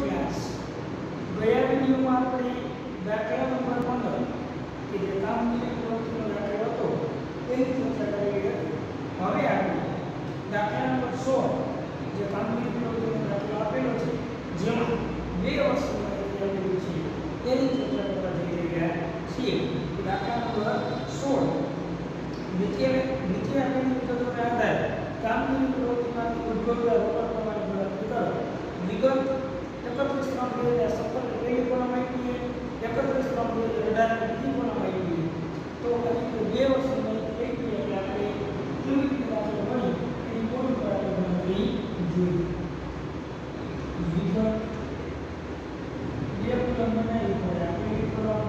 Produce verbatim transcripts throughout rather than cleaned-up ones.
Class ગયા વિડિયોમાં આપણે દાખલા નંબર પંદર કે જે કામગીરી પ્રવૃત્તિનો દાખલો હતો તેની ચર્ચા કરી હતી. હવે આપણે દાખલા નંબર સોળ જે કામગીરી પ્રવૃત્તિનો દાખલો આપેલો છે જેમાં બે વસ્તુઓ આપેલી છે તેની ચર્ચા કરવા જઈ રહ્યા છીએ. દાખલા નંબર સોળ નીચે નીચે આપેલી વિગતોના આધારે કામગીરી પ્રવૃત્તિમાંથી ઉદ્ભવતા રોકડ પ્રવાહની ગણતરી કરો. વિગત એકત્રીસ ત્રણ બે હજાર સત્તર પહેલી કોલમ આપી છે, એકત્રીસ ત્રણ બે હજાર અઢાર બીજી કોલમ આપી છે. તો હજી બે વર્ષની એક એટલે આપણે કેવી રીતે દાખલો ગણી એની પૂર્ણ કરાવી ગણતરી જોઈએ. વિગત બે કોલમ બનાવી પડે આપણે એક કોલમ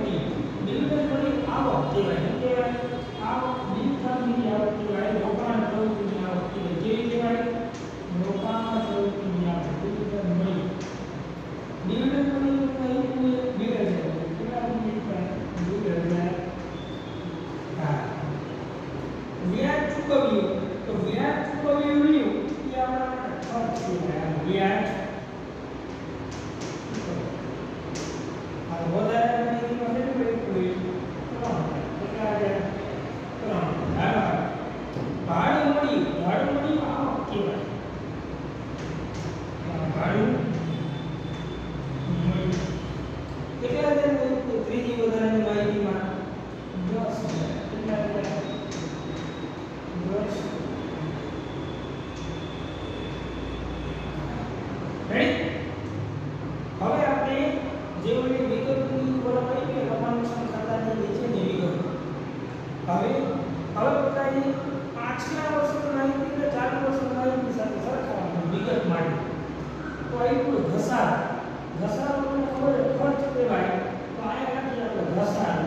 આવક કહેવાય. આવક બિન કામગીરી આવક કહેવાય. રોકાણ વધારે માહિતીમાં કેટલું લખ્યું હોય ત્રણ કેટલા આવ્યા ત્રણ ભાડું મળ્યું ભાડું મળ્યું આવક કહેવાય ભાડું મળ્યું કેટલા હજાર ત્રીજી વધારાની માહિતીમાં દસ હજાર કેટલા હજાર દસ રેડી હવે આપણે જે ઓલી વિગતની કોલમ આવી કે રમાનુસન ખાતાની નીચેની વિગત હવે હવે બતાવી પાછલા વર્ષની માહિતી કે ચાલુ વર્ષની માહિતી સાથે સરખાવવાની વિગત માટે તો આવ્યું ઘસારો ઘસારો તમને ખબર છે ખર્ચ કહેવાય તો આયા રાખીએ આપણે ઘસારો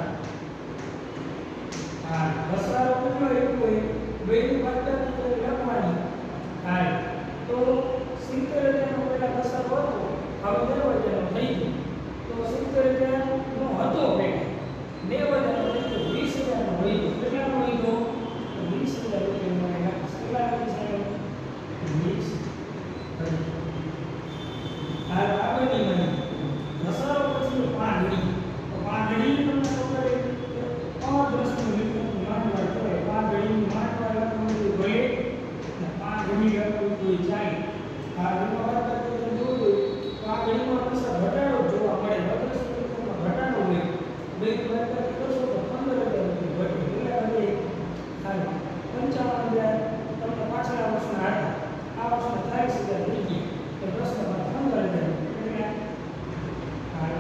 હા ઘસારો કેટલો આવ્યો હોય બેની પદ્ધતિ લખવાની હા તો સિત્તેર હજાર નો પહેલા ઘસારો હતો હવે નેવું હજાર નો થઈ ગયો તો સિત્તેર હજાર નો હતો પહેલા નેવું હજાર નો થઈ ગયો વીસ હજાર નો હોય ગયો કેટલાનો હોય ગયો વીસ હજાર રૂપિયાનો એના કેટલા આવી છે વીસ આ આગળની માહિતી ઘસારો પછી પાંગડી તો પાંગડી તમને ખબર છે પાંચ વર્ષનું વિકલ્પ માંડવા કરે પાંગડીની માંડવા લખવાનું ભલે ને પાંગડી લખવું કોઈ જાય આ વિમાં વાત કરતી તમે જોયું તો આ ગણીમાં હંમેશા ઘટાડો જોવા મળે બત્રીસ રૂપિયામાં ઘટાડો હોય બે વાત કરતી કરશો તો પંદર હજાર રૂપિયા ઘટે કેટલા ઘટે હાલ પંચાવન હજાર તમને પાછલા વર્ષના હતા આ વર્ષના ચાલીસ હજાર થઈ ગયા તો પ્રશ્નમાં પંદર હજાર એટલે હાલ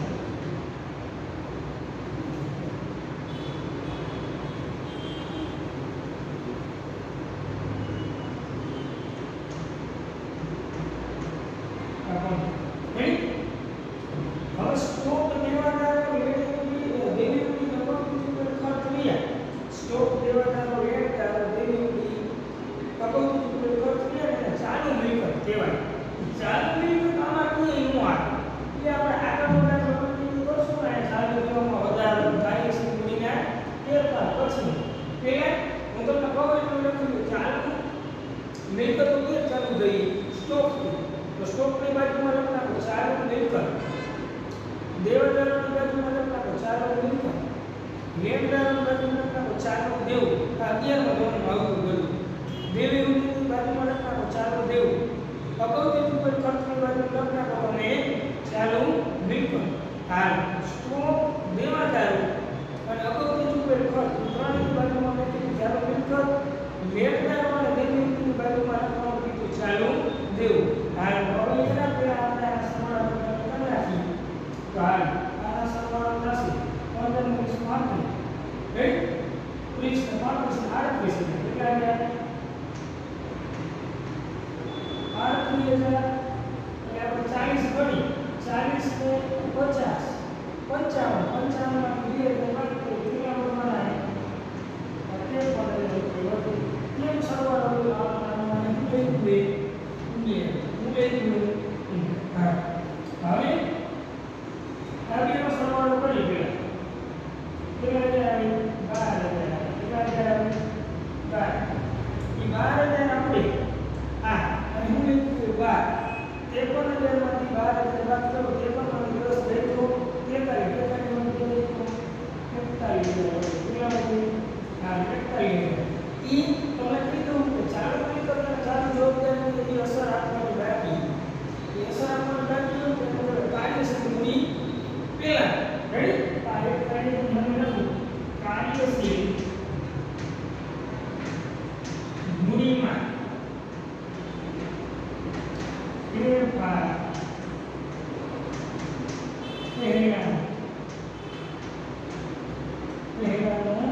હવે સ્ટોક દેવાદારો લેટેની દેવીની કપાતની ખર્ચ રહ્યા સ્ટોક દેવાદારો લેટેદારો દેવીની કપાતની ખર્ચ રહ્યા અને ચાલુ મિલકત કહેવાય ચાલુ મિલકત આમાં કોઈ નું આવે એ આપણે આગળ મોટા પ્રવૃત્તિ કરશું ને ચાલુ દેવામાં વધારો થાય છે ગુણીના ફેરફાર પછી પહેલા હું તમને કહું એટલું લખ્યું ચાલુ મિલકતો કે ચાલુ થઈ સ્ટોક તો સ્ટોકની બાજુમાં લખ નાખો ચાલુ મિલકત દેવદારોની બાજુમાં લખ નાખો ચાલુ મિલકત લેણદારોની બાજુમાં લખ નાખો ચાલુ દેવું આ અગિયારમાં ધોરણમાં આવતું બધું દેવી ઉદ્યોગની બાજુમાં લખ નાખો ચાલુ દેવું અગાઉથી ઉપર ખર્ચની બાજુમાં લખ નાખો તમે ચાલુ મિલકત હાલ સ્ટોક દેવાદારો અને અગાઉથી ઉપર ખર્ચ ત્રણેયની બાજુમાં મેં કીધું ચાલુ મિલકત લેણદારો અને દેવી ઉદ્યોગની બાજુમાં લખવાનું કીધું ચાલુ દેવું હાલ હવે એના પહેલા આપણે આ સરવાળો કરી નાખીએ તો હાલ આના સરવાળો થશે પંદર વીસ પાંત્રીસ રાઈટ ત્રીસ ને પાંત્રીસ ને આડત્રીસ કેટલા હજાર આડત્રીસ હજાર એટલે આપણે ચાલીસ ગણી ચાલીસ ને પચાસ પંચાવન પંચાવન માં બે હજાર બાકી કેટલા વધવાના તે પણ કેમ સરવાળો આવવાના બે બે હા હવે આગળનો સરવાળો કરી પેલા કેટલા હજાર આવી બાર હજાર કેટલા હજાર આવી બાર એ બાર હજાર આપણે હા અને હું લખ્યું બાર ત્રેપન હજાર માંથી બાર હજાર બાદ કરો ત્રેપન માંથી દસ લઈ દો તેતાલીસ તેતાલીસ માંથી લઈ દો તેતાલીસ હજાર કેટલા માંથી હા તેતાલીસ હજાર એ તમને કીધું કે ચાલુ મિલકત અને ચાલુ જવાબદારીની એની અસર આપવાની બાકી એ અસર આપવાની બાકી હોય તો આપણે કાર્યશીલ મૂડી પહેલા રેડી કાર્ય કાર્યની મને લખું કાર્યશીલ મૂડીમાં ફેરફાર પહેલાનો પહેલાનો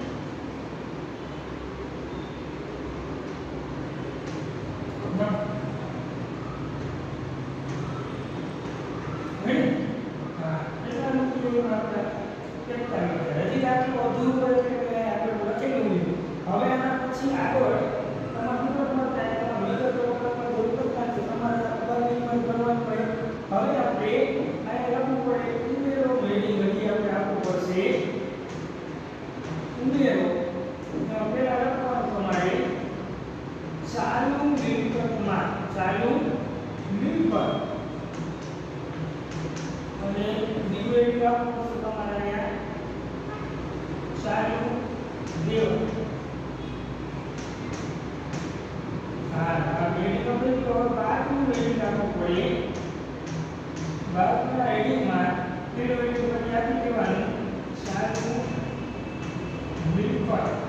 ચાલુ મિલકતમાં ચાલુ મિલકત અને બીજું એક આપો તો તમારે અહીંયા ચાલુ દેવ હા આ બેડી કમ્પ્લીટ કરો બારનું બેડી આપવું પડે બારના એડિંગમાં પેલો એડિંગ પર આપી દેવાનું ચાલુ મિલકત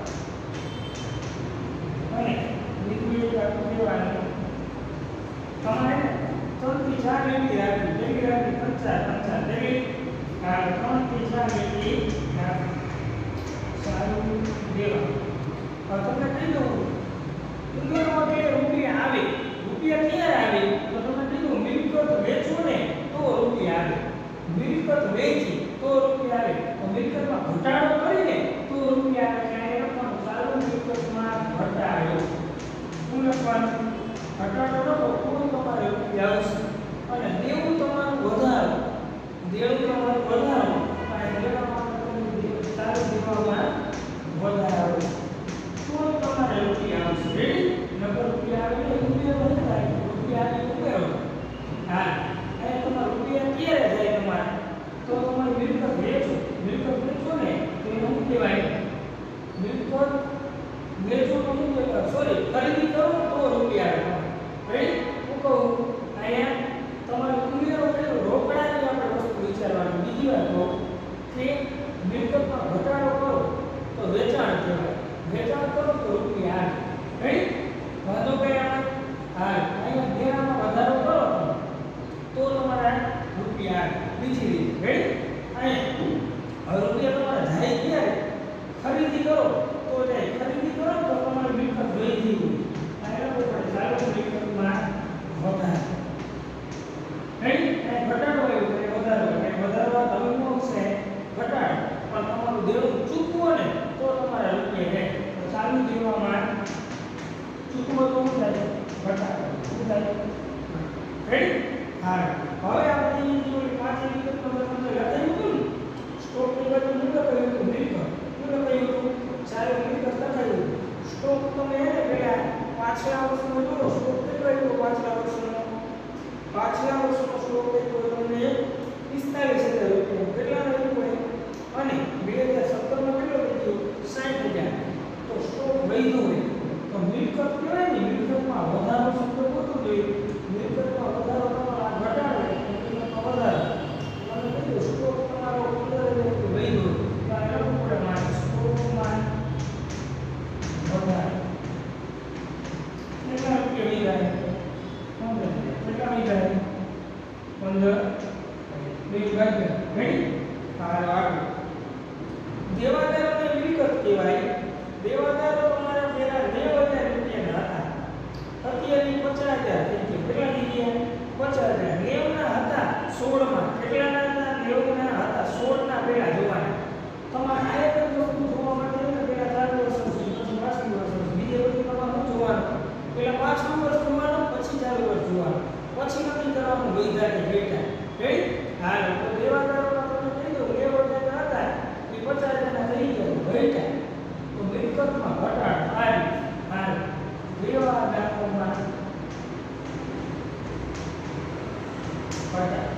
અને બીજું એક આપી દેવાનું તમારે ત્રણ થી ચાર મિનિટ રાખવી કેટલી રાખવી પચાસ પચાસ એટલે આ ત્રણ થી ચાર મિનિટ રાખવી સારું દેવા હવે તમને કહી દઉં ઉમેરમાં કે રૂપિયા આવે રૂપિયા ક્યારે આવે તો તમે કીધું મિલકત વેચો ને તો રૂપિયા આવે મિલકત વેચી તો રૂપિયા આવે તો મિલકતમાં ઘટાડો કરીને તો રૂપિયા આવે એટલે એ લખવાનું ચાલુ મિલકતમાં ઘટાડો શું લખવાનું ઘટાડો લખો તો તમારે રૂપિયા આવશે અને દેવું તમારું વધારો દેવું તમારું વધારો અને દેવામાં ચાલુ દેવામાં વધારો તો તમારે રૂપિયા આવશે રેડી નકર રૂપિયા આવે એટલે ઉમેરો નહીં થાય રૂપિયા આવે ઉમેરો હા અને તમારે રૂપિયા ક્યારે જાય તમારે તો તમારે મિલકત વેચો મિલકત વેચો ને તો એને શું કહેવાય મિલકત વેચો તો શું કહેવાય સોરી ખરીદી કરો તો રૂપિયા આવે રેડી હું કહું અહીંયા તમારે ઉમેરો કર્યો રોકડાની આપણે વસ્તુ વિચારવાની બીજી વાત કહું કે મિલકતમાં ઘટાડો કરો તો વેચાણ કહેવાય વેચાણ કરો તો રૂપિયા આવે રેડી વાંધો કઈ આવે હા અહીંયા દેવામાં વધારો કરો તો તમારા રૂપિયા આવે બીજી રીત રેડી અને હવે રૂપિયા તમારે જાય ક્યારે ખરીદી કરો તો જાય ખરીદી કરો તો તમારી મિલકત વધી ગઈ અને લોકો પણ ચાલુ મિલકતમાં વધારો રેડી અને ઘટાડો આવ્યો એટલે વધારો એટલે વધારો તમે શું છે ઘટાડો પણ તમારું દેવું ચૂકવો ને તો તમારા રૂપિયા જાય તો ચાલુ દેવામાં ચૂકવો તો શું થાય ઘટાડો શું થાય રેડી હા હવે આપણે જે પાંચમી વિગત નંબર તમને લખાયું હતું ને સ્ટોક ની બાજુ મુદ્દો કહ્યું હતું મિલકત શું લખાયું હતું ચાલુ મિલકત લખાયું સ્ટોક તમે એને પેલા પાછલા વર્ષનો જોડો સ્ટોક કેટલો આવ્યો પાછલા વર્ષનો પાછલા વર્ષનો સ્ટોક કેટલો તમને પિસ્તાલીસ હજાર રૂપિયા કેટલાનો આવ્યો અને બે હજાર સત્તર માં કેટલો વધ્યો સાઠ હજાર તો સ્ટોક વધ્યો હોય તો મિલકત કહેવાય ને મિલકતમાં વધારો શબ્દ ગોતવો જોઈએ મિલકતમાં વધારો તમારા ઘટાડો મિલકતમાં વધારો અને કીધું સ્ટોક તમારો પંદર હજાર વધ્યો તો આ લખવું પડે મારે સ્ટોકમાં વધારો કેટલા રૂપિયા વધી જાય પંદર બે ભાગ્યા રેડી હાલ આગળ દેવાદારોને મિલકત કહેવાય દેવાદારો તમારા પેલા નેવું હજાર રૂપિયાના હતા અત્યારે પચાસ હજાર થઈ ગયા કેટલા થઈ ગયા પચાસ હજાર નેવું ના હતા સોળ માં કેટલાના હતા નેવું ના હતા સોળ ના પેલા જોવાના તમારે આ એક વસ્તુ જોવા માટે પેલા ચાર વર્ષ સુધી પછી પાંચમું વર્ષ બીજે બધું તમારે જોવાનું પેલા પાંચમું વર્ષ જોવાનું પછી ચાર વર્ષ જોવાનું પછી નક્કી કરવાનું વૈધા કે બેટા રેડી હાલ તો દેવાદારોમાં તમે કહી દો નેવું હજાર હતા એ પચાસ હજાર થઈ ગયા બેટા તો મિલકતમાં ઘટાડો હાલ હાલ દેવાદારોમાં ઘટાડો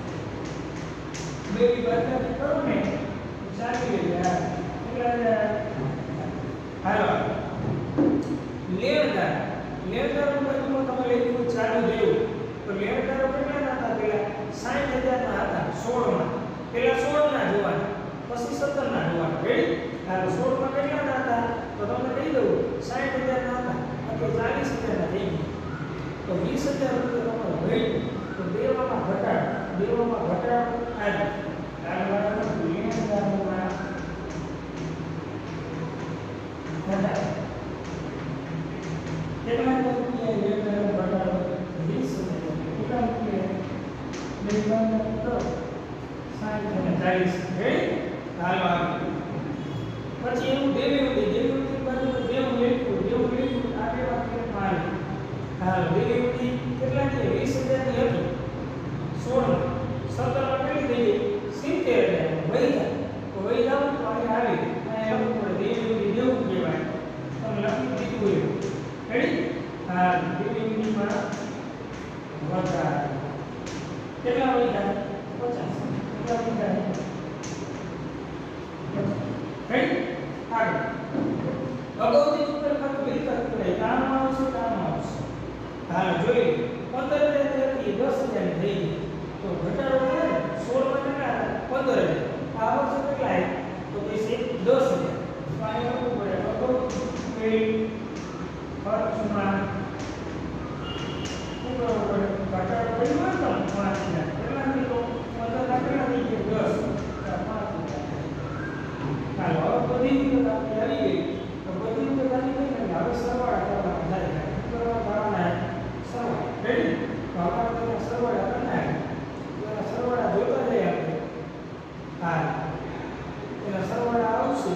બે બાદબાકી કરો ને ચાલી ગયા કેટલા હાલો લેણદાર લેણદારો બાજુમાં તમે લખ્યું ચાલુ દેવું તો લેણદારો કેટલાના હતા પેલા સાઠ હજાર ના હતા સોળ માં પેલા સોળ ના જોવાના પછી સત્તર ના જોવાના રેડી આ સોળ માં કેટલાના હતા તો તમને કહી દઉં સાઠ હજાર ના હતા એટલે ચાલીસ હજાર ના થઈ ગયા તો વીસ હજાર રૂપિયા તમારે હોય તો દેવામાં ઘટાડો દેવામાં ઘટાડો આવે કારવાળાનો લેણદારોમાં ઘટાડો કેટલા રૂપિયા લેણદારો ઘટાડો વીસ હજાર કેટલા રૂપિયા લેણદારો તો સાઠ અને ચાલીસ રેડી હાલો આગળ પછી એવું દેવી ઉડી દેવી ઉડી બાજુ દેવું લેખું દેવું લેખું આગળ વાક્ય પાડે હાલો દેવી ઉડી કેટલા છે વીસ હજાર ની હતી સોળ સત્તર માં કેટલી થઈ ગઈ સિત્તેર હજાર વૈધા તો વૈધા તો અહીં આવી અને લખવું પડે દેવી ઉડી દેવું કહેવાય તમે લખી દીધું એવું રેડી હા દેવી ઉડીમાં વધારે કેટલા વૈધા પચાસ રેડી આગળ અગાઉથી ઉપર ખાતું મિલકત કરે કામ આવશે કામ આવશે હાલ જોઈ પંદર હજાર થી દસ હજાર થઈ ગઈ તો ઘટાડો કરે સોળ માં કેટલા પંદર હજાર આ વર્ષે કેટલા તો કે છે દસ હજાર પાણી આપવું પડે અગાઉ કે ખર્ચમાં ઉપર પડે ઘટાડો કર્યો હોય તો પાંચ હજાર કેટલા કિલો પંદર ના કેટલા થઈ ગયા દસ પાંચ હજાર હાલ હવે બધી વિગત આપણી આવી ગઈ તો બધી વિગત આવી ગઈ ને હવે સરવાળા કરવાના થાય કરવા કરવાના સરવાળા રેડી તો આપણે તેને સરવાળા કરવાના એના સરવાળા જોતા જઈએ આપણે હા એના સરવાળા આવશે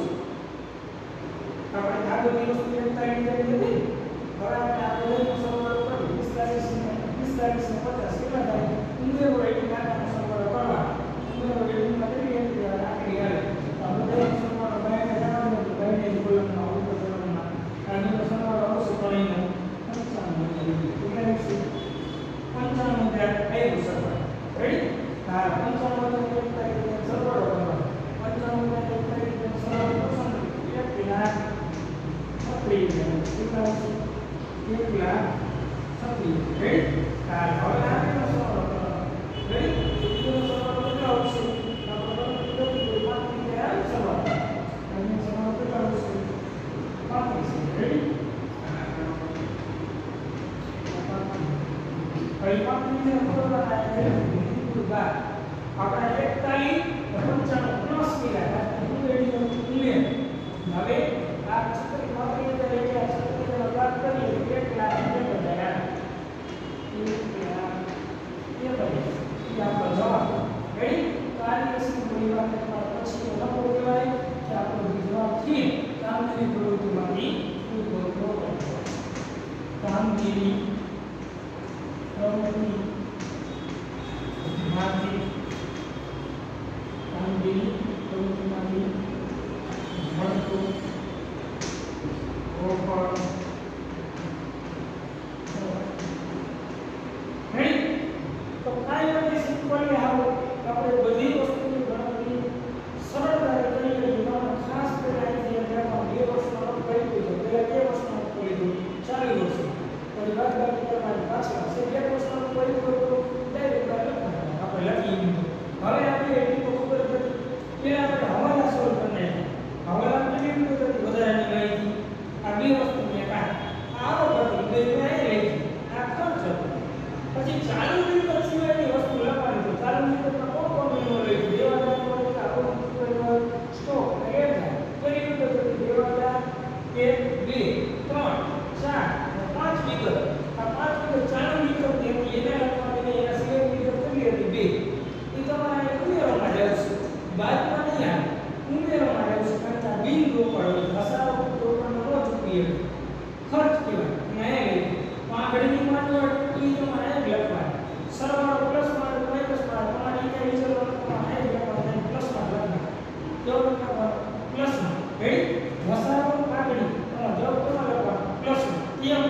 આપણે આ બધી વસ્તુ એકતાળી કરી દીધી હવે આપણે આ બધાનો સરવાળો કરીએ પિસ્તાલીસ ને પિસ્તાલીસ ને પચાસ કેટલા થાય ઉમેરો એટલે નાનાનો સરવાળો કરવા ઉમેરો એટલે કેટલી એન્ટ્રી આવે આખરી આવે આ બધાનો સરવાળો બાયને જણાવો તો બાયને કોલમમાં ઉપર કોલમમાં આનો સરવાળો આવશે પણ એનો પંચાણું હજાર કેટલા આવશે પંચાણું હજાર આવ્યું સરવાળો રેડી હા પંચાણું હજાર એકતાળી સરવાળો કરવા પંચાણું હજાર એકતાળી સરવાળો પસંદ એક લાખ છત્રીસ હજાર કેટલા આવશે એક લાખ છત્રીસ રેડી હા હવે આનો સરવાળો કરવા રેડી એનો સરવાળો કેટલા આવશે આપણે કોઈ પાંત્રીસ હજાર આવે સરવાળો એનો સરવાળો કેટલા આવશે પાંત્રીસ રેડી હવે પાંત્રીસ ને ખબર છે બાર આપણે એકતાલીસ પંચાણું પ્લસ કર્યા ઉમેરી ઉમેર હવે આ છત્રીસ પાંત્રીસ હજાર એટલે છત્રીસ હજાર બાદ કરીએ એક લાખ એક હજાર એક લાખ એક હજાર એ આપણો જવાબ રેડી કાર્યશીલ પરિવાર પછી લખો કહેવાય કે આપણો જવાબથી કામગીરી પ્રવૃત્તિમાંથી ઉદ્ભવતો કામગીરી પ્રવૃત્તિ માંથી કામગીરી પ્રવૃત્તિમાંથી મળતું રોકડ રેડી તો કાઈ નથી સિમ્પલી આવો આપણે બધી વસ્તુની ગણતરી સરળતાથી કરી લઈએ તો ખાસ કરીને અહીંથી આપણે બે વર્ષનો અર્થ કરી દીધો પહેલા બે વર્ષનો અર્થ કરી દીધો ચાલુ વર્ષ પછી બાદ બાકી કરવાની પાછળ છે બે વર્ષનો અર્થ કરી દીધો તો ડાયરેક્ટ આપણે લખી હવે આપણે એટલી તો ખબર પડી કે આપણે હવાલા સોલ્વ કરને હવાલા કેટલી રીતે વધારાની માહિતી આ બે વસ્તુ મેં કા આવો પડી બે મેં લખી આ ખર્ચ પછી ચાલુ મિલકત સિવાયની વસ્તુ લખવાની તો ચાલુ મિલકતમાં કોણ કોણ મહિનો લઈ દેવાદાર હોય કે આપણો હોય સ્ટોક એટલે કેવી રીતે થતી દેવાદાર એક બે ત્રણ ચાર અને પાંચ વિગત આ પાંચ વિગત ચાલુ મિલકત હતી એને લખવાની એના સિવાય વિગત કેટલી હતી બે એ તમારે ઉમેરવામાં આવશે બાદમાં નહીં આવે ઉમેરવામાં આવશે કારણ કે આ બિન રોકડ હોય ઘસારો રોકડનો ન ચૂકવીએ ખર્ચ કહેવાય અને પાંગડીની માંડવડ એ તમારે લખવાની સરવાળો પ્લસ માં માઈનસ માં તમારે અહીંયા વિચારવાનું તમારે અહીં લખવાનું પ્લસ માં લખવાનું જવાબ લખવાનો પ્લસ માં રેડી ઘસારો પાંગડી તમારો જવાબ તમારે લખવાનો પ્લસ માં એમ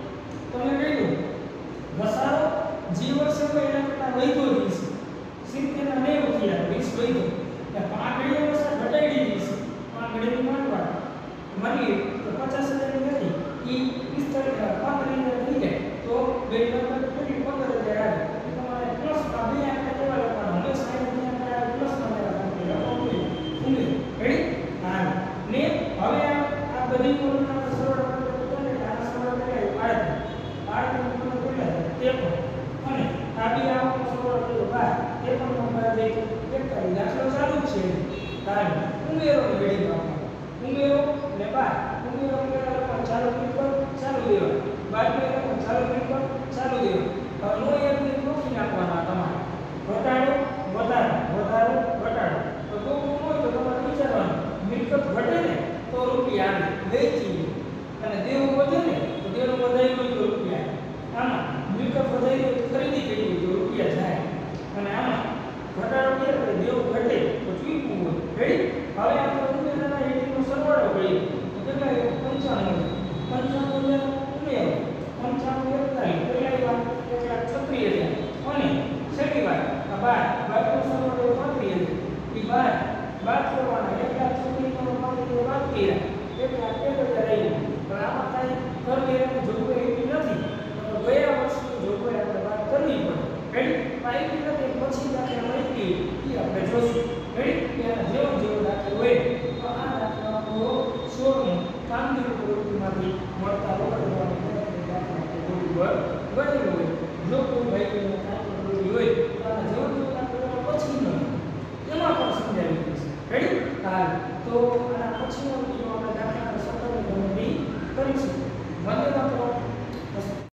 તમે કહી દો ઘસારો જે વર્ષે હોય એના કરતાં વધ્યો રહેશે સિત્તેર ના નેવું થયા વીસ વધ્યો એટલે પાંગડીઓ વર્ષે ઘટાડી દીધી છે પાંગડીની માંડવા માની તો પચાસ હજાર ની હતી એ પિસ્તાલીસ પાંત્રીસ હજાર થઈ જાય તો બે નંબર કેટલી પંદર હજાર આવે તમારે પ્લસ માં બે આંકડા કેવા લખવાના હવે સાઈડ ની આંકડા પ્લસ માં લખવાનું ઉમેર રેડી હા ને હવે આ આ બધી કોલમના સરળ કરે આ સરળ કરે આડત્રીસ આડત્રીસ નંબર કેટલા ત્રેપન અને આ બી આવો સરળ કર્યો બાર ત્રેપન નંબર દે એકતાલીસ દાખલો ચાલુ જ છે કારણ ઉમેરો ની વેડી આપવાનો ઉમેરો ને બાર ઉમેરો કેટલા લખવાનું ચાલુ મિલકત ચાલુ દેવા બાદ મે લખવાનું ચાલુ મિલકત ચાલુ દેવા હવે નો એક ને લખી નાખવાના તમારે ઘટાડો વધારો વધારો ઘટાડો તો તો હોય તો તમારે વિચારવાનું મિલકત ઘટે ને તો રૂપિયા આવે વેચી અને દેવું વધે ને તો દેવું વધારી હોય તો રૂપિયા આમાં મિલકત વધારી હોય તો ખરીદી કરી હોય તો રૂપિયા જાય અને આમાં ઘટાડો કે દેવું ઘટે તો ચૂકવું હોય રેડી હવે આપણે ઉમેરાના એટીનો સરવાળો કરીએ તો કેટલા પંચાણું પંચાણું હજાર ઉમેરો પંચાણું એકતાલીસ કેટલા એક લાખ છત્રીસ હજાર અને છેલ્લી વાર આ બાર બારનો સરવાળો પાંત્રીસ એ બાર બાર કરવાના એટલા છોકરીનો માત્ર વાત કર્યા એટલે આ એક હજાર આવ્યું પણ આમાં કાંઈ કર લેવાની જોગવાઈ એવી નથી તો ગયા વર્ષની જોગવાઈ આપણે વાત કરવી પડે રેડી પાઈપી નથી પછી દાખલા માહિતી એ આપણે જોશું રેડી ત્યાં જેવો જેવો દાખલો હોય તો આ દાખલો આપણો સોળમો કામગીરી પ્રવૃત્તિમાંથી મળતા રોકડવાનું દાખલા બરોબર ગણેલું હોય જો કોઈ ભાઈ કાંઈ હોય તો આના જેવો જેવો દાખલો પછી ન એમાં પણ સમજાવી દઈશ રેડી હાલ તો આના પછીનો વિડિયો આપણે દાખલાના સત્તરમી ગણતરી કરીશું વંદે માતરમ